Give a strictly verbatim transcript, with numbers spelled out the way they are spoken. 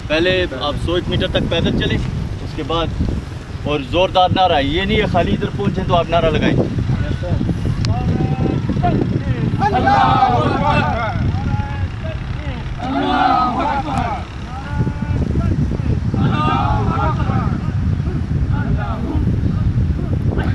पहले आप सौ एक मीटर तक पैदल चले, उसके बाद और ज़ोरदार नारा, ये नहीं है खाली इधर पहुँचे तो आप नारा लगाएं।